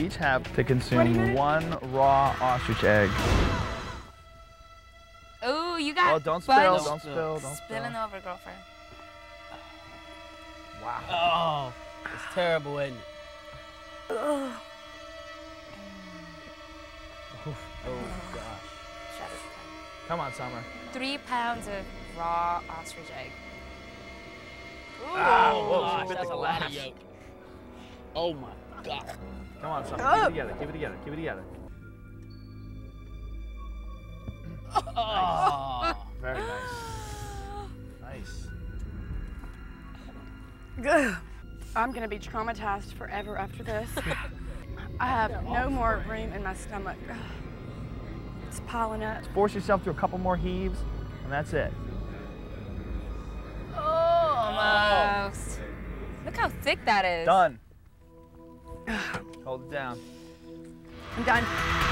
each have to consume 1 raw ostrich egg. Ooh, you got. Oh, don't spill, bunch don't spill, don't spill. Spilling over, girlfriend. Oh, Wow. it's terrible, isn't it? Ugh. Oh, gosh. Shut it. Come on, Summer. 3 pounds of raw ostrich egg. Ooh. Oh, whoa, Gosh, she bit that's the a lot of glass. yolk. Oh, my God. Come on, Summer. Oh. Keep it together, keep it together, keep it together. Oh. Very nice. Nice. Ugh. I'm gonna be traumatized forever after this. I have no more room in my stomach. Ugh. It's piling up. Force yourself to a couple more heaves, and that's it. Almost. Look how thick that is. Done. Hold it down. I'm done.